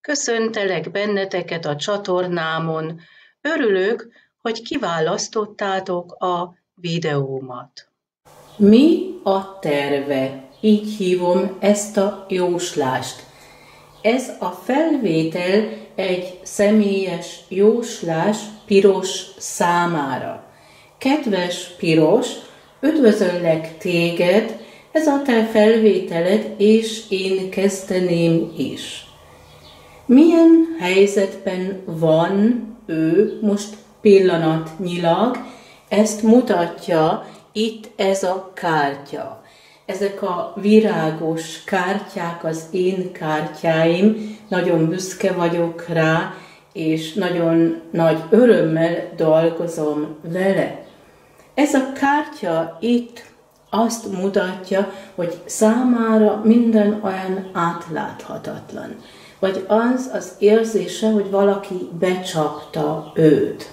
Köszöntelek benneteket a csatornámon. Örülök, hogy kiválasztottátok a videómat. Mi a terve? Így hívom ezt a jóslást. Ez a felvétel egy személyes jóslás Piros számára. Kedves Piros, üdvözöllek téged, ez a te felvételed, és én kezdeném is. Milyen helyzetben van ő most pillanatnyilag, ezt mutatja itt ez a kártya. Ezek a virágos kártyák az én kártyáim, nagyon büszke vagyok rá, és nagyon nagy örömmel dolgozom vele. Ez a kártya itt azt mutatja, hogy számára minden olyan átláthatatlan. Vagy az érzése, hogy valaki becsapta őt.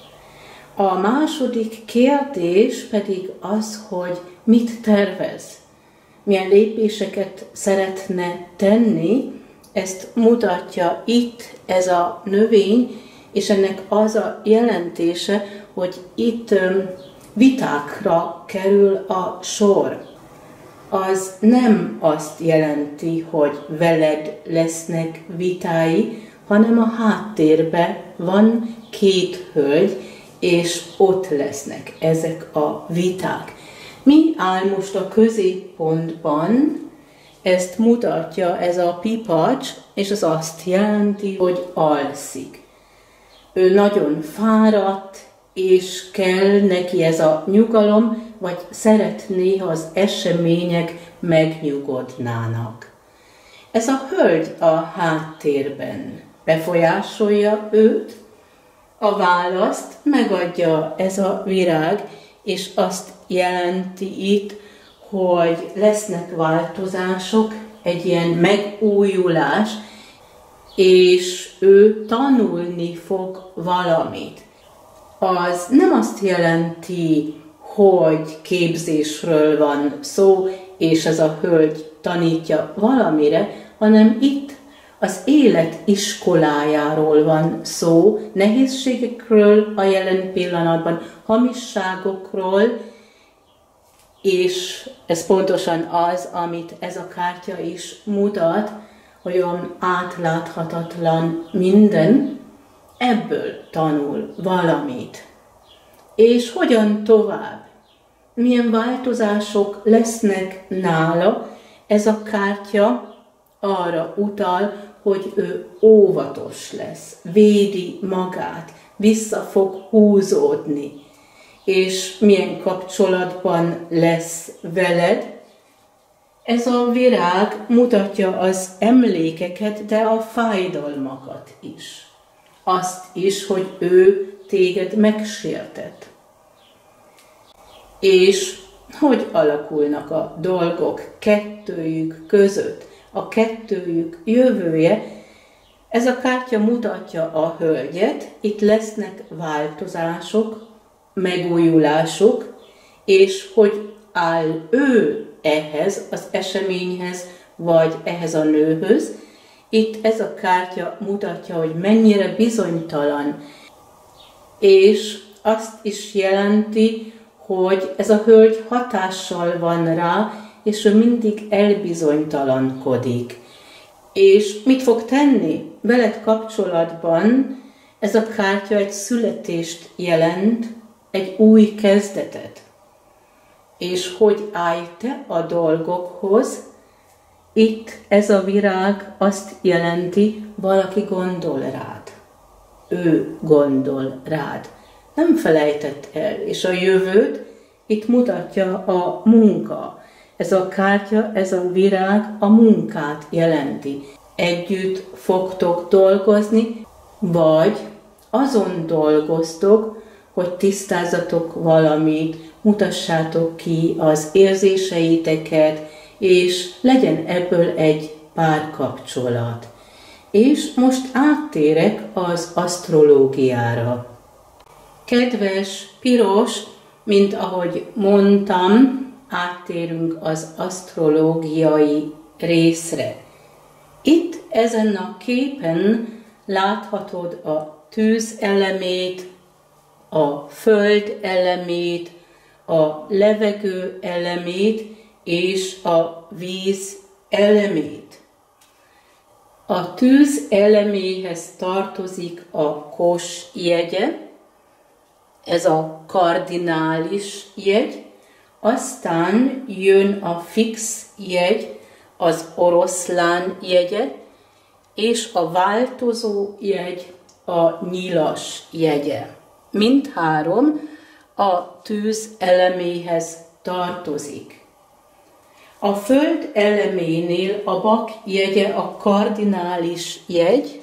A második kérdés pedig az, hogy mit tervez, milyen lépéseket szeretne tenni, ezt mutatja itt ez a növény, és ennek az a jelentése, hogy itt vitákra kerül a sor. Az nem azt jelenti, hogy veled lesznek vitái, hanem a háttérben van két hölgy, és ott lesznek ezek a viták. Mi áll most a középpontban? Ezt mutatja ez a pipacs, és az azt jelenti, hogy alszik. Ő nagyon fáradt, és kell neki ez a nyugalom, vagy szeretné, ha az események megnyugodnának. Ez a hölgy a háttérben befolyásolja őt, a választ megadja ez a virág, és azt jelenti itt, hogy lesznek változások, egy ilyen megújulás, és ő tanulni fog valamit. Az nem azt jelenti, hogy képzésről van szó, és ez a hölgy tanítja valamire, hanem itt az élet iskolájáról van szó, nehézségekről a jelen pillanatban, hamisságokról, és ez pontosan az, amit ez a kártya is mutat, hogy olyan átláthatatlan minden, ebből tanul valamit. És hogyan tovább? Milyen változások lesznek nála? Ez a kártya arra utal, hogy ő óvatos lesz, védi magát, vissza fog húzódni. És milyen kapcsolatban lesz veled? Ez a virág mutatja az emlékeket, de a fájdalmakat is. Azt is, hogy ő téged megsértett. És hogy alakulnak a dolgok kettőjük között, a kettőjük jövője, ez a kártya mutatja a hölgyet, itt lesznek változások, megújulások, és hogy áll ő ehhez az eseményhez, vagy ehhez a nőhöz. Itt ez a kártya mutatja, hogy mennyire bizonytalan, és azt is jelenti, hogy ez a hölgy hatással van rá, és ő mindig elbizonytalankodik. És mit fog tenni veled kapcsolatban? Ez a kártya egy születést jelent, egy új kezdetet. És hogy állj te a dolgokhoz? Itt ez a virág azt jelenti, valaki gondol rád. Ő gondol rád. Nem felejtett el, és a jövőt itt mutatja a munka. Ez a kártya, ez a virág a munkát jelenti. Együtt fogtok dolgozni, vagy azon dolgoztok, hogy tisztázzatok valamit, mutassátok ki az érzéseiteket, és legyen ebből egy párkapcsolat. És most áttérek az asztrológiára. Kedves Piros, mint ahogy mondtam, áttérünk az asztrológiai részre. Itt Ezen a képen láthatod a tűz elemét, a föld elemét, a levegő elemét és a víz elemét. A tűz eleméhez tartozik a kos jegye, ez a kardinális jegy, aztán jön a fix jegy, az oroszlán jegye, és a változó jegy, a nyilas jegye. Mindhárom a tűz eleméhez tartozik. A föld eleménél a bak jegye a kardinális jegy,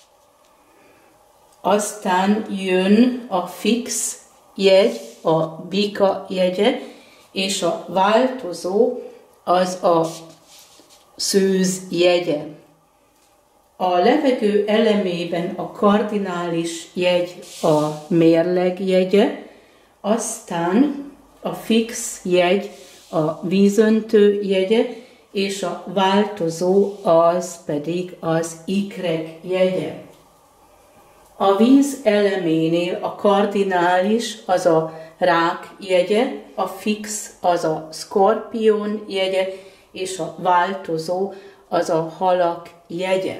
aztán jön a fix jegy, a bika jegye, és a változó az a szűz jegye. A levegő elemében a kardinális jegy a mérleg jegye, aztán a fix jegy a vízöntő jegye, és a változó az pedig az ikrek jegye. A víz eleménél a kardinális az a rák jegye, a fix az a szkorpión jegye, és a változó az a halak jegye.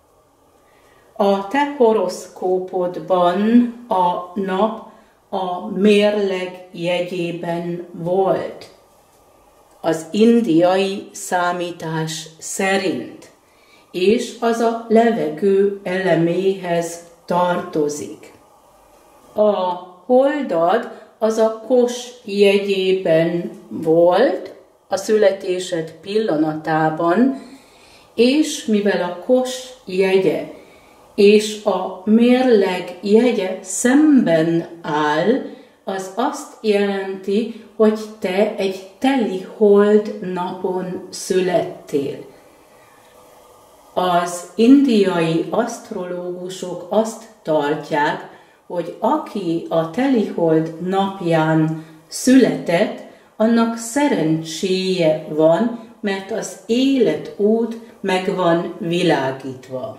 A te horoszkópodban a nap a mérleg jegyében volt, az indiai számítás szerint, és az a levegő eleméhez tartozik. A holdad az a kos jegyében volt a születésed pillanatában, és mivel a kos jegye és a mérleg jegye szemben áll, az azt jelenti, hogy te egy teli hold napon születtél. Az indiai asztrológusok azt tartják, hogy aki a telihold napján született, annak szerencséje van, mert az életút meg van világítva.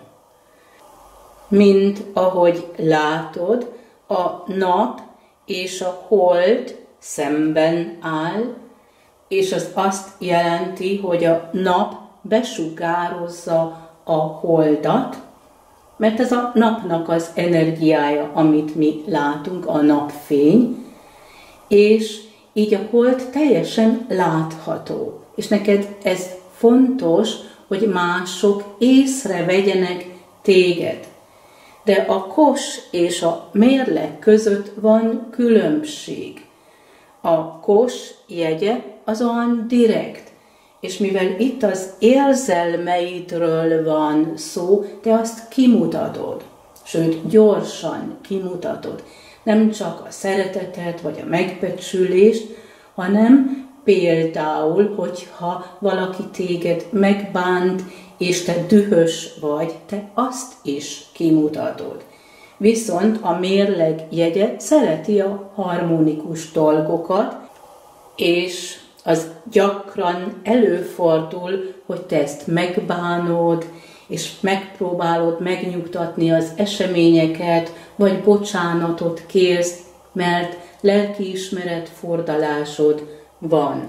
Mint ahogy látod, a nap és a hold szemben áll, és az azt jelenti, hogy a nap besugározza a holdat, mert ez a napnak az energiája, amit mi látunk, a napfény, és így a hold teljesen látható. És neked ez fontos, hogy mások észrevegyenek téged. De a kos és a mérleg között van különbség. A kos jegye az olyan direkt, és mivel itt az érzelmeidről van szó, te azt kimutatod, sőt gyorsan kimutatod. Nem csak a szeretetet vagy a megbecsülést, hanem például, hogyha valaki téged megbánt, és te dühös vagy, te azt is kimutatod. Viszont a mérleg jegye szereti a harmonikus dolgokat, és az gyakran előfordul, hogy te ezt megbánod, és megpróbálod megnyugtatni az eseményeket, vagy bocsánatot kérsz, mert lelkiismeret fordulásod van.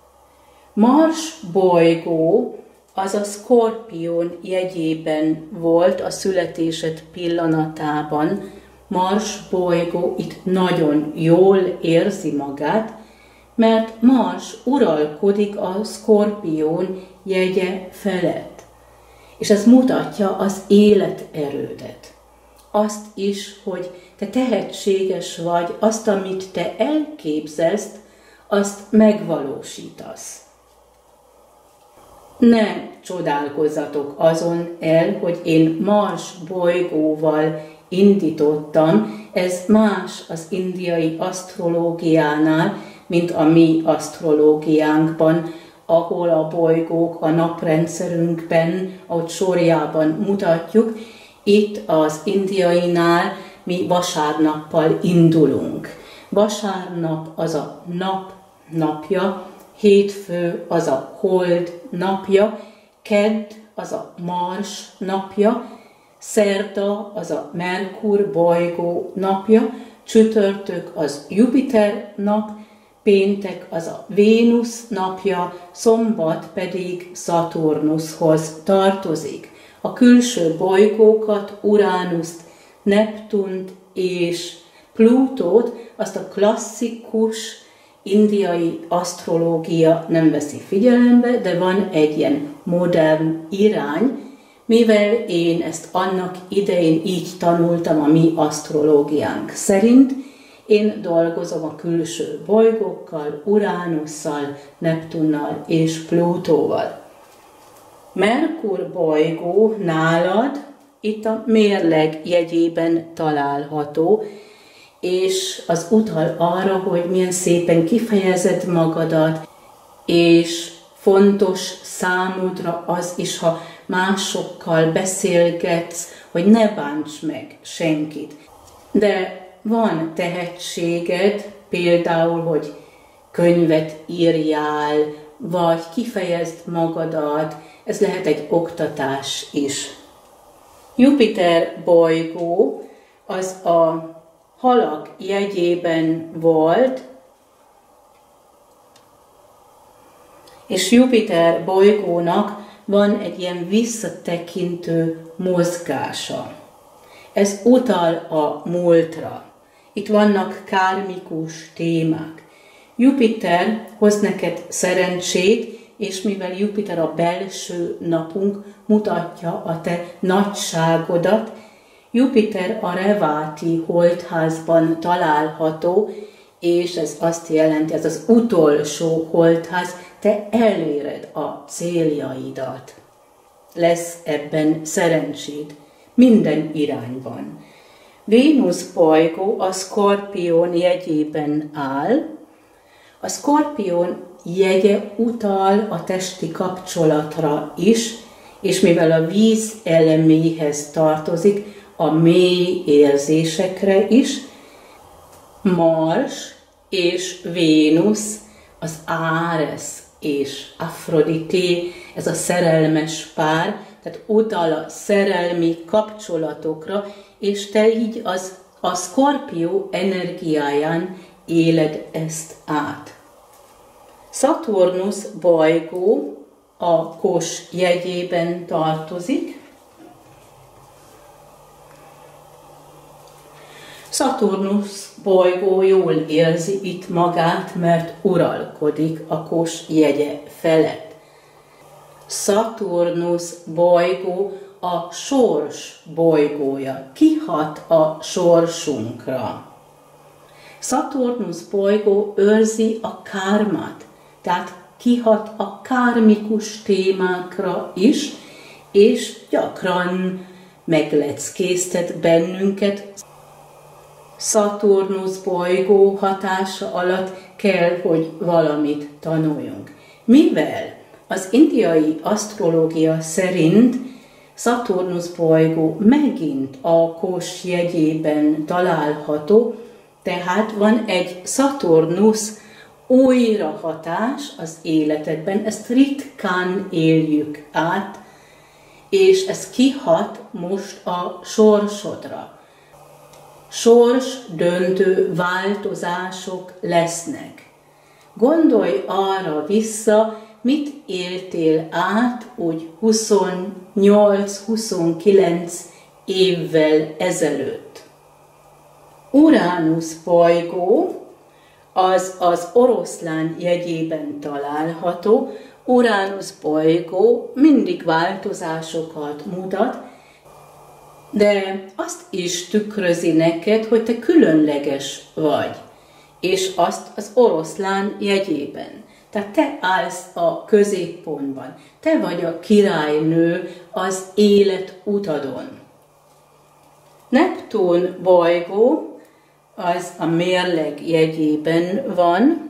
Mars bolygó az a Szkorpión jegyében volt a születésed pillanatában. Mars bolygó itt nagyon jól érzi magát, mert Mars uralkodik a Szkorpión jegye felett. És ez mutatja az életerődet. Azt is, hogy te tehetséges vagy, azt, amit te elképzelsz, azt megvalósítasz. Ne csodálkozzatok azon el, hogy én Mars bolygóval indítottam, ez más az indiai asztrológiánál, mint a mi asztrológiánkban, ahol a bolygók a naprendszerünkben, ahogy sorjában mutatjuk, itt az indiainál mi vasárnappal indulunk. Vasárnap az a nap napja, hétfő az a hold napja, kedd az a Mars napja, szerda az a Merkur bolygó napja, csütörtök az Jupiter nap, péntek az a Vénusz napja, szombat pedig Szaturnuszhoz tartozik. A külső bolygókat, Uránuszt, Neptunt és Plutót, azt a klasszikus indiai asztrológia nem veszi figyelembe, de van egy ilyen modern irány, mivel én ezt annak idején így tanultam a mi asztrológiánk szerint, én dolgozom a külső bolygókkal, Uránusszal, Neptunnal és Plutóval. Merkur bolygó nálad itt a mérleg jegyében található, és az utal arra, hogy milyen szépen kifejezed magadat, és fontos számodra az is, ha másokkal beszélgetsz, hogy ne bánts meg senkit. De van tehetséged, például, hogy könyvet írjál, vagy kifejezd magadat, ez lehet egy oktatás is. Jupiter bolygó az a halak jegyében volt, és Jupiter bolygónak van egy ilyen visszatekintő mozgása. Ez utal a múltra. Itt vannak kármikus témák. Jupiter hoz neked szerencsét, és mivel Jupiter a belső napunk, mutatja a te nagyságodat, Jupiter a Reváti holtházban található, és ez azt jelenti, ez az utolsó holtház, te eléred a céljaidat. Lesz ebben szerencséd, minden irányban. Vénusz bolygó a Szkorpión jegyében áll. A Szkorpión jegye utal a testi kapcsolatra is, és mivel a víz eleméhez tartozik, a mély érzésekre is, Mars és Vénusz, az Áres és Afrodité, ez a szerelmes pár, tehát utal a szerelmi kapcsolatokra, és te így a Szkorpió energiáján éled ezt át. Szaturnusz bolygó a Kos jegyében tartozik. Szaturnusz bolygó jól érzi itt magát, mert uralkodik a Kos jegye felett. Szaturnusz bolygó a sors bolygója, kihat a sorsunkra. Szaturnusz bolygó őrzi a kármát, tehát kihat a kármikus témákra is, és gyakran megleckéztet bennünket. Szaturnusz bolygó hatása alatt kell, hogy valamit tanuljunk. Mivel az indiai asztrológia szerint Szaturnusz bolygó megint a Kos jegyében található, tehát van egy Szaturnusz újrahatás az életedben, ezt ritkán éljük át, és ez kihat most a sorsodra. Sors döntő változások lesznek. Gondolj arra vissza, mit éltél át úgy 28-29 évvel ezelőtt. Uránusz bolygó az Oroszlán jegyében található. Uránusz bolygó mindig változásokat mutat, de azt is tükrözi neked, hogy te különleges vagy, és azt az Oroszlán jegyében. Tehát te állsz a középpontban, te vagy a királynő az életutadon. Neptun bolygó az a mérleg jegyében van.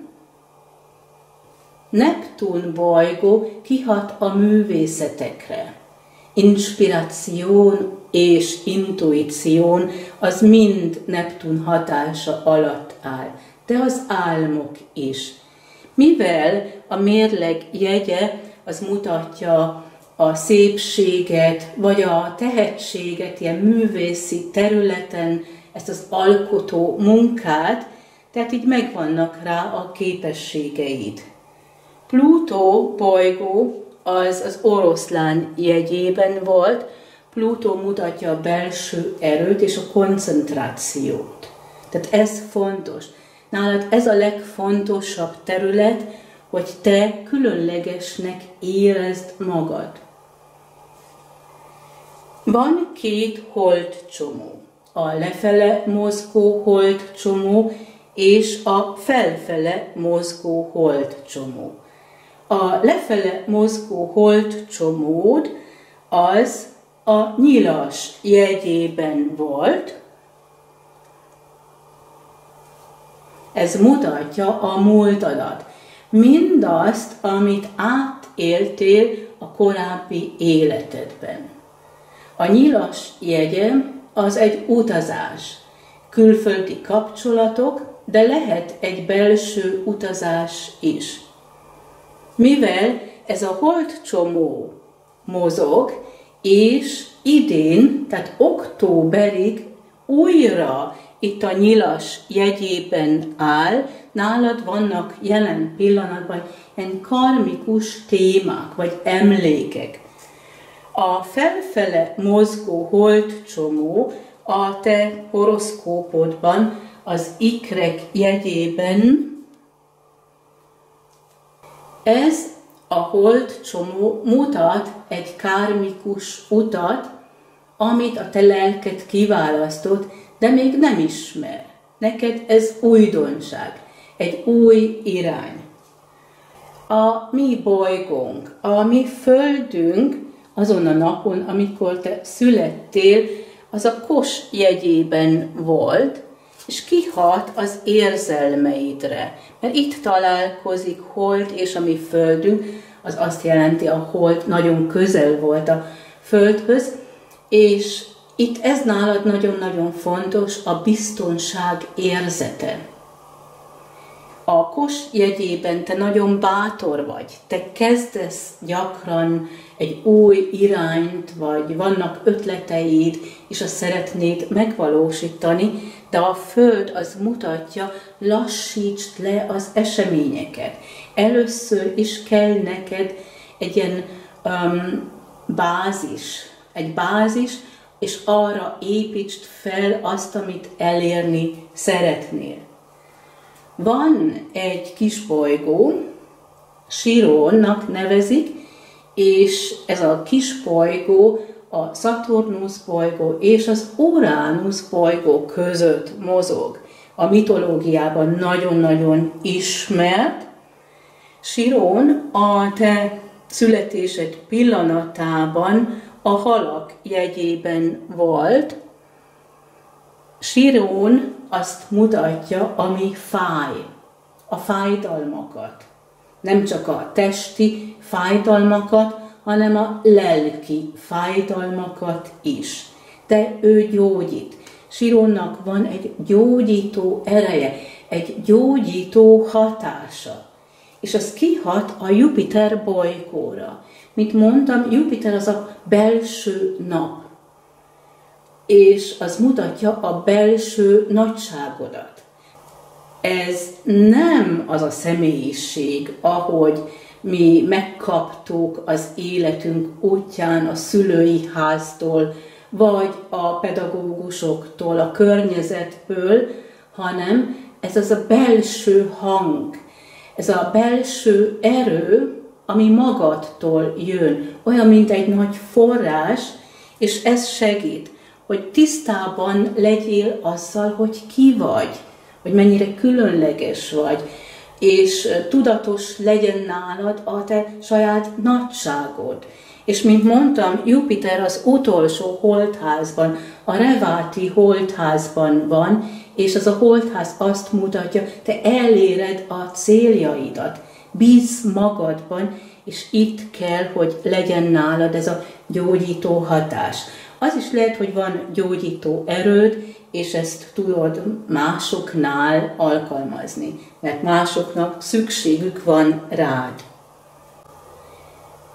Neptun bolygó kihat a művészetekre. Inspiráción és intuíción az mind Neptun hatása alatt áll, de az álmok is. Mivel a mérleg jegye az mutatja a szépséget, vagy a tehetséget ilyen művészi területen, ezt az alkotó munkát, tehát így megvannak rá a képességeid. Plutó bolygó az oroszlán jegyében volt. Plutó mutatja a belső erőt és a koncentrációt. Tehát ez fontos. Nálad ez a legfontosabb terület, hogy te különlegesnek érezd magad. Van két holdcsomó. A lefele mozgó holdcsomó és a felfele mozgó holdcsomó. A lefele mozgó holdcsomód az a nyilas jegyében volt. Ez mutatja a múltadat. Mindazt, amit átéltél a korábbi életedben. A nyilas jegye az egy utazás. Külföldi kapcsolatok, de lehet egy belső utazás is. Mivel ez a holdcsomó mozog, és idén, tehát októberig újra itt a nyilas jegyében áll, nálad vannak jelen pillanatban ilyen karmikus témák, vagy emlékek. A felfele mozgó holdcsomó a te horoszkópodban, az ikrek jegyében, ez a holdcsomó mutat egy kármikus utat, amit a te lelked kiválasztott, de még nem ismer. Neked ez újdonság, egy új irány. A mi bolygónk, a mi földünk azon a napon, amikor te születtél, az a Kos jegyében volt, és kihat az érzelmeidre. Mert itt találkozik hold és a mi földünk, az azt jelenti, a hold nagyon közel volt a földhöz, és itt ez nálad nagyon-nagyon fontos, a biztonság érzete. A Kos jegyében te nagyon bátor vagy, te kezdesz gyakran egy új irányt, vagy vannak ötleteid, és azt szeretnéd megvalósítani, de a Föld az mutatja, lassítsd le az eseményeket. Először is kell neked egy ilyen bázis, és arra építsd fel azt, amit elérni szeretnél. Van egy kis bolygó, Chironnak nevezik, és ez a kis bolygó a Szaturnusz bolygó és az Uránusz bolygó között mozog. A mitológiában nagyon-nagyon ismert. Chiron a te születésed pillanatában a halak jegyében volt. Chiron azt mutatja, ami fáj, a fájdalmakat. Nem csak a testi fájdalmakat, hanem a lelki fájdalmakat is. De ő gyógyít. Chironnak van egy gyógyító ereje, egy gyógyító hatása. És az kihat a Jupiter bolygóra. Mint mondtam, Jupiter az a belső nap. És az mutatja a belső nagyságodat. Ez nem az a személyiség, ahogy mi megkaptuk az életünk útján a szülői háztól, vagy a pedagógusoktól, a környezetből, hanem ez az a belső hang, ez a belső erő, ami magadtól jön, olyan, mint egy nagy forrás, és ez segít, hogy tisztában legyél azzal, hogy ki vagy, hogy mennyire különleges vagy, és tudatos legyen nálad a te saját nagyságod. És mint mondtam, Jupiter az utolsó holdházban, a Reváti holdházban van, és az a holdház azt mutatja, te eléred a céljaidat, bízz magadban, és itt kell, hogy legyen nálad ez a gyógyító hatás. Az is lehet, hogy van gyógyító erőd, és ezt tudod másoknál alkalmazni, mert másoknak szükségük van rád.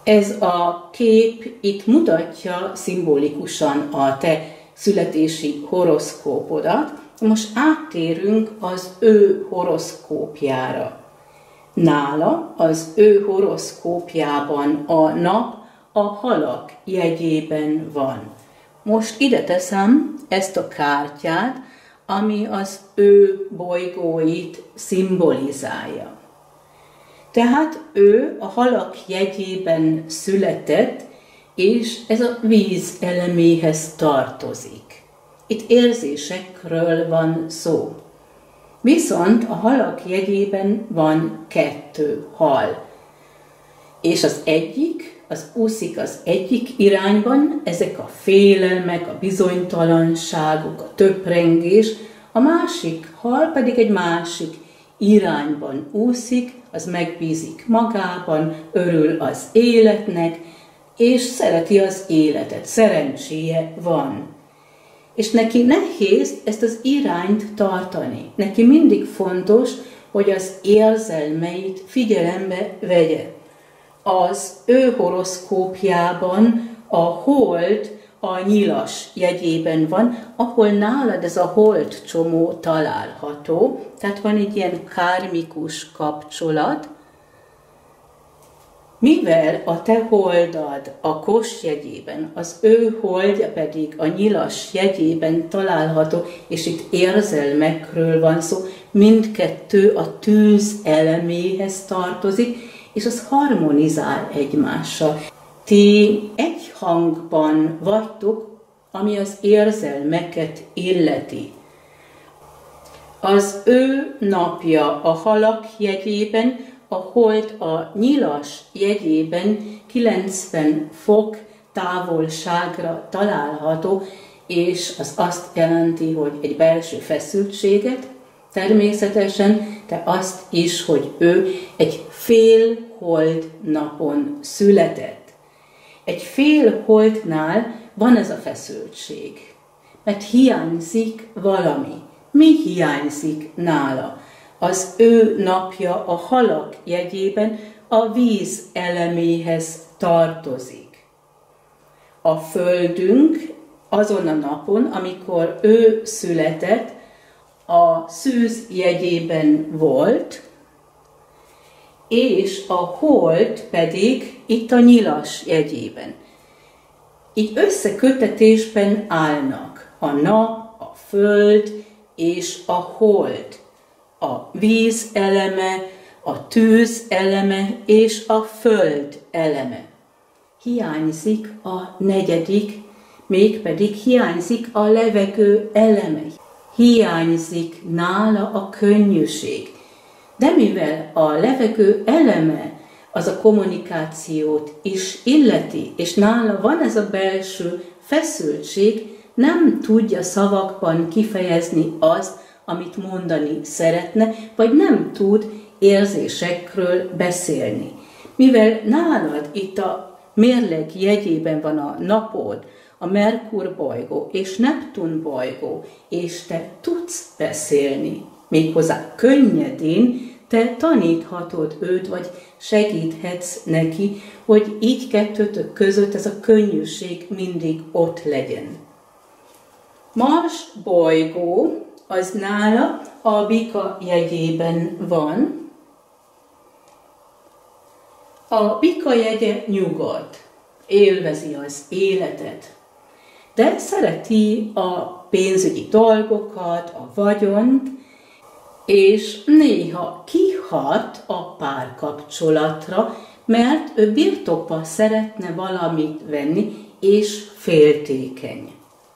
Ez a kép itt mutatja szimbolikusan a te születési horoszkópodat. Most áttérünk az ő horoszkópjára. Nála az ő horoszkópjában a nap a halak jegyében van. Most ide teszem ezt a kártyát, ami az ő bolygóit szimbolizálja. Tehát ő a halak jegyében született, és ez a víz eleméhez tartozik. Itt érzésekről van szó. Viszont a halak jegyében van 2 hal. És az egyik, az úszik az egyik irányban, ezek a félelmek, a bizonytalanságok, a töprengés, a másik hal pedig egy másik irányban úszik, az megbízik magában, örül az életnek, és szereti az életet, szerencséje van. És neki nehéz ezt az irányt tartani. Neki mindig fontos, hogy az érzelmeit figyelembe vegye. Az ő horoszkópjában a hold a nyilas jegyében van, ahol nálad ez a hold csomó található, tehát van egy ilyen kármikus kapcsolat. Mivel a te holdad a kos jegyében, az ő holdja pedig a nyilas jegyében található, és itt érzelmekről van szó, mindkettő a tűz eleméhez tartozik, és az harmonizál egymással. Ti egy hangban vagytok, ami az érzelmeket illeti. Az ő napja a halak jegyében, a hold a nyilas jegyében 90 fok távolságra található, és az azt jelenti, hogy egy belső feszültséget, természetesen, de azt is, hogy ő egy fél hold napon született. Egy fél holdnál van ez a feszültség, mert hiányzik valami. Mi hiányzik nála? Az ő napja a halak jegyében a víz eleméhez tartozik. A földünk azon a napon, amikor ő született, a szűz jegyében volt, és a hold pedig itt a nyilas jegyében. Így összekötetésben állnak a nap, a föld és a hold. A víz eleme, a tűz eleme és a föld eleme. Hiányzik a negyedik, mégpedig hiányzik a levegő eleme. Hiányzik nála a könnyűség. De mivel a levegő eleme az a kommunikációt is illeti, és nála van ez a belső feszültség, nem tudja szavakban kifejezni azt, amit mondani szeretne, vagy nem tud érzésekről beszélni. Mivel nálad itt a mérleg jegyében van a napod, a Merkur bolygó és Neptun bolygó, és te tudsz beszélni, méghozzá könnyedén, te taníthatod őt, vagy segíthetsz neki, hogy így kettőtök között ez a könnyűség mindig ott legyen. Mars bolygó az nála a Bika jegyében van. A Bika jegye nyugodt, élvezi az életet, de szereti a pénzügyi dolgokat, a vagyont, és néha kihat a párkapcsolatra, mert ő birtokba szeretne valamit venni, és féltékeny.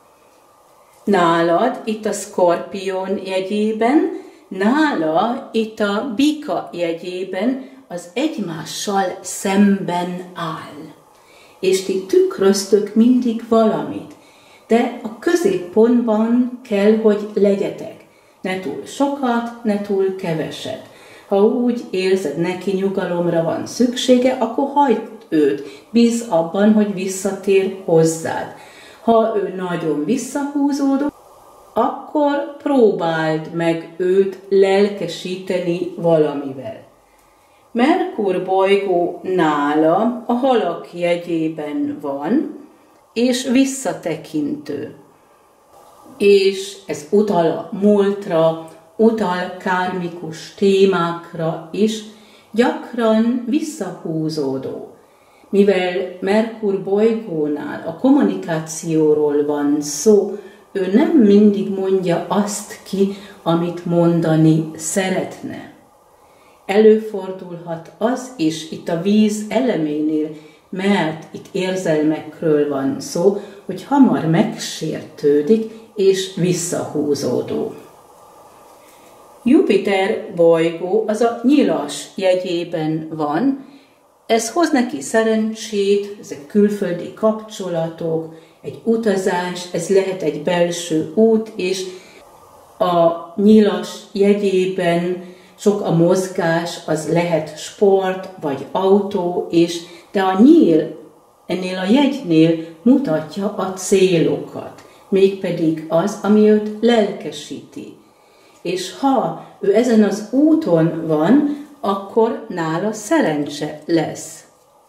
Nálad itt a Szkorpión jegyében, nála itt a Bika jegyében az egymással szemben áll. És ti tükröztök mindig valamit, de a középpontban kell, hogy legyetek. Ne túl sokat, ne túl keveset. Ha úgy érzed, neki nyugalomra van szüksége, akkor hagyd őt, bízz abban, hogy visszatér hozzád. Ha ő nagyon visszahúzódott, akkor próbáld meg őt lelkesíteni valamivel. Merkur bolygó nála a halak jegyében van, és visszatekintő. És ez utal a múltra, utal kármikus témákra is, gyakran visszahúzódó. Mivel Merkur bolygónál a kommunikációról van szó, ő nem mindig mondja azt ki, amit mondani szeretne. Előfordulhat az is itt a víz eleménél, mert itt érzelmekről van szó, hogy hamar megsértődik és visszahúzódó. Jupiter bolygó az a nyilas jegyében van, ez hoz neki szerencsét, ezek külföldi kapcsolatok, egy utazás, ez lehet egy belső út, és a nyilas jegyében sok a mozgás, az lehet sport vagy autó is, de a nyíl ennél a jegynél mutatja a célokat, mégpedig az, ami őt lelkesíti. És ha ő ezen az úton van, akkor nála szerencse lesz.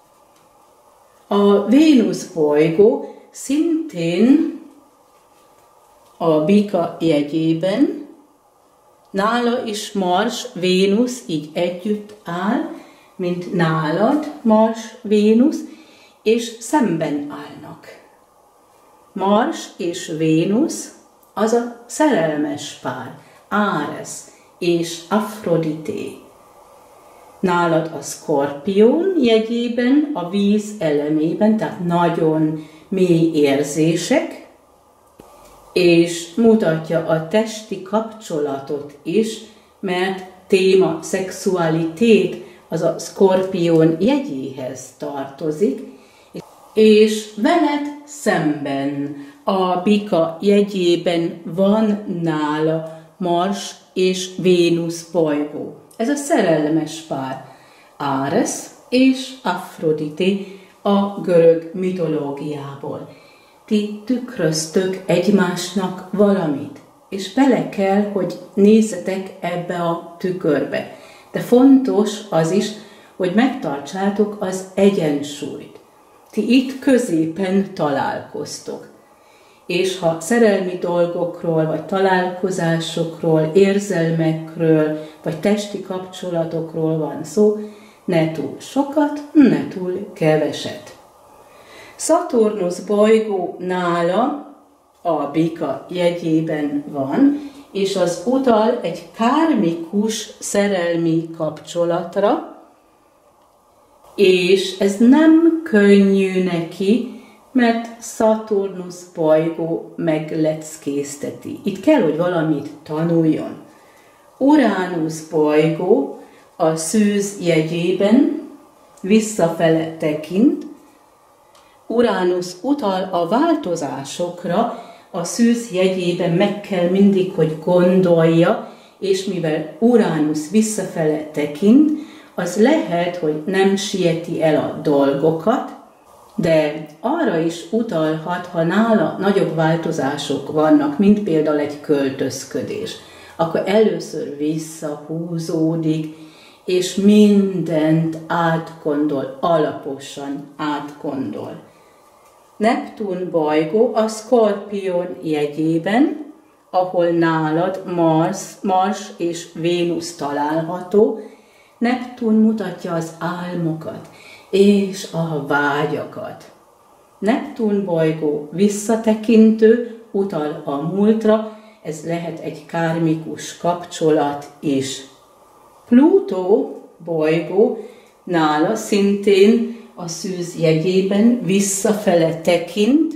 A Vénusz bolygó szintén a Bika jegyében, nála is Mars, Vénusz így együtt áll, mint nálad Mars, Vénusz, és szemben állnak. Mars és Vénusz az a szerelmes pár, Ares és Afrodité. Nálad a Szkorpión jegyében, a víz elemében, tehát nagyon mély érzések, és mutatja a testi kapcsolatot is, mert téma szexualitét az a Szkorpión jegyéhez tartozik, és veled szemben a Bika jegyében van nála Mars és Vénusz bolygó. Ez a szerelmes pár, Ares és Afrodité a görög mitológiából. Ti tükröztök egymásnak valamit, és bele kell, hogy nézzetek ebbe a tükörbe. De fontos az is, hogy megtartsátok az egyensúlyt. Ti itt középen találkoztok. És ha szerelmi dolgokról, vagy találkozásokról, érzelmekről, vagy testi kapcsolatokról van szó, ne túl sokat, ne túl keveset. Szaturnusz bolygó nála a Bika jegyében van, és az utal egy kármikus szerelmi kapcsolatra, és ez nem könnyű neki, mert Szaturnusz bolygó megleckézteti. Itt kell, hogy valamit tanuljon. Uránusz bolygó a szűz jegyében visszafele tekint. Uránusz utal a változásokra, a szűz jegyében meg kell mindig, hogy gondolja, és mivel Uránusz visszafele tekint, az lehet, hogy nem sieti el a dolgokat, de arra is utalhat, ha nála nagyobb változások vannak, mint például egy költözködés, akkor először visszahúzódik, és mindent átgondol, alaposan átgondol. Neptun bolygó a Szkorpión jegyében, ahol nálad Mars és Vénusz található, Neptun mutatja az álmokat és a vágyakat. Neptun bolygó visszatekintő, utal a múltra, ez lehet egy kármikus kapcsolat is. Plutó bolygó nála szintén a szűz jegyében visszafele tekint,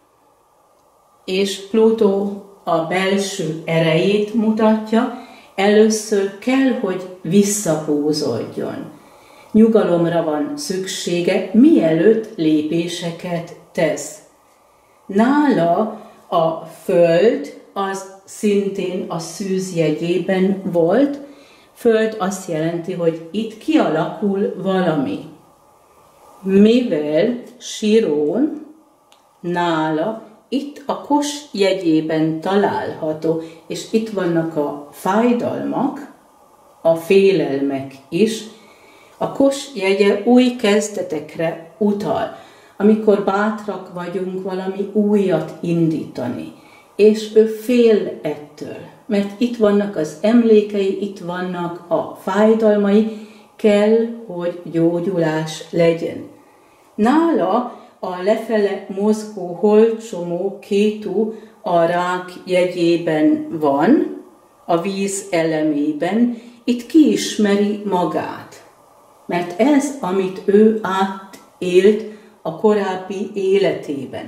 és Plutó a belső erejét mutatja, először kell, hogy visszahúzódjon. Nyugalomra van szüksége, mielőtt lépéseket tesz. Nála a Föld az szintén a szűz jegyében volt. Föld azt jelenti, hogy itt kialakul valami. Mivel Sirón nála itt a Kos jegyében található, és itt vannak a fájdalmak, a félelmek is, A kos jegye új kezdetekre utal, amikor bátrak vagyunk valami újat indítani, és ő fél ettől, mert itt vannak az emlékei, itt vannak a fájdalmai, kell, hogy gyógyulás legyen. Nála a lefele mozgó holdcsomó Kétu a rák jegyében van, a víz elemében, itt kiismeri magát. Mert ez, amit ő átélt a korábbi életében.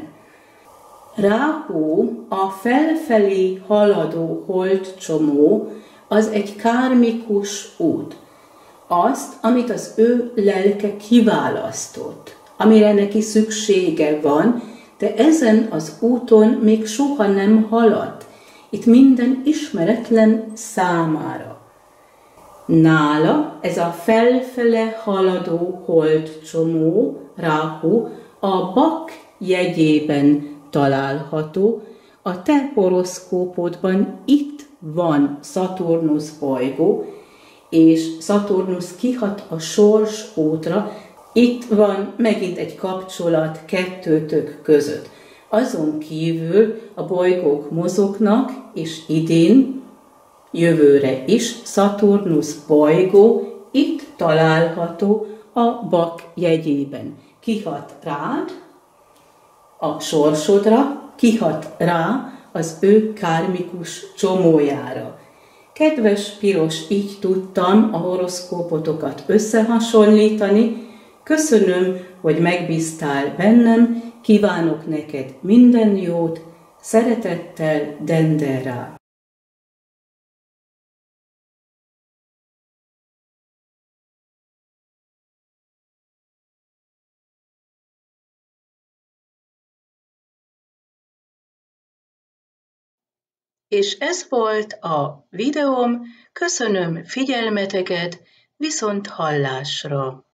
Ráhú, a felfelé haladó holdcsomó, az egy kármikus út. Azt, amit az ő lelke kiválasztott, amire neki szüksége van, de ezen az úton még soha nem haladt. Itt minden ismeretlen számára. Nála ez a felfele haladó holdcsomó, Ráhu, a Bak jegyében található, a te horoszkópodban itt van Szaturnusz bolygó, és Szaturnusz kihat a sors útra, itt van megint egy kapcsolat kettőtök között. Azon kívül a bolygók mozognak, és idén, jövőre is Szaturnusz bolygó itt található a Bak jegyében. Kihat rád, a sorsodra, kihat rá az ő kármikus csomójára. Kedves Piros, így tudtam a horoszkópotokat összehasonlítani. Köszönöm, hogy megbíztál bennem, kívánok neked minden jót, szeretettel, Dendera. És ez volt a videóm, köszönöm figyelmeteket, viszont hallásra!